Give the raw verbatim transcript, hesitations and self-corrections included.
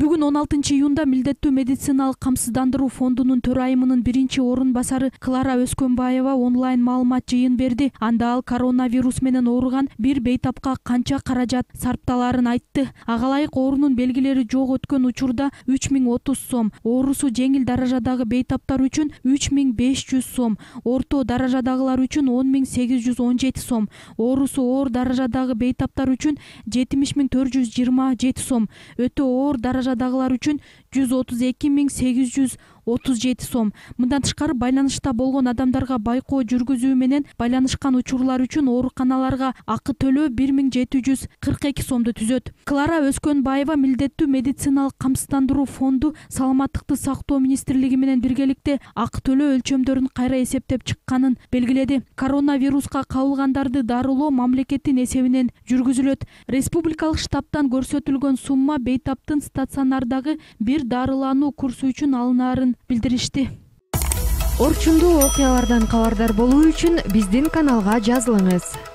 Бүгүн он алтынчы июнда Милдеттүү медициналык камсыздандыруу фондунун төрайымынын биринчи орун басары Клара Өскөнбаева онлайн маалымат жыйын берди. Анда ал коронавирус менен ооруган бир бейтапка канча каражат сарпталаарын айтты. Ага ылайык оорунун белгилери жок өткөн учурда үч миң отуз сом, оорусу жеңил даражадагы бейтаптар үчүн үч миң беш жүз сом, орто даражадагылар үчүн он миң сегиз жүз он жети сом, оорусу оор даражадагы бейтаптар үчүн жетимиш миң төрт жүз жыйырма жети сом, өтө оор даражадагылар үчүн жүз отуз эки миң сегиз жүз отуз жети сом. Мындан тышкары байланышта болгон адамдарга байкоо жүргүзүү менен байланышкан учурлар үчүн ооруканаларга акы төлөө бир миң жети жүз кырк эки сомду түзөт. Клара Өскөнбаева Милдеттүү медициналык камсыздандыруу фонду Саламаттыкты сактоо министрлиги менен биргеликте акы төлөө өлчөмдөрүн кайра эсептеп чыкканын белгиледи. Коронавируска кабылгандарды дарылоо мамлекеттин эсебинен жүргүзүлөт. Республикалык штабтан көрсөтүлгөн сумма бейтаптын стационардагы бир дарылануу курсу үчүн алынаарын билдиришти. Орчундуу окуялардан кабардар болуу үчүн биздин каналга жазылыңыз.